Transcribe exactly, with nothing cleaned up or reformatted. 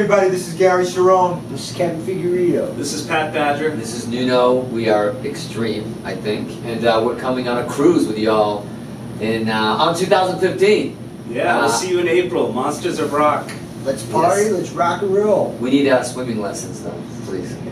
everybody, this is Gary Cerrone. This is Kevin Figueredo. This is Pat Badger. This is Nuno. We are Extreme, I think, and uh, we're coming on a cruise with y'all in uh, on two thousand fifteen. Yeah, uh, we'll see you in April. Monsters of Rock. Let's party, Yes. let's rock and roll. We need uh, swimming lessons, though, please.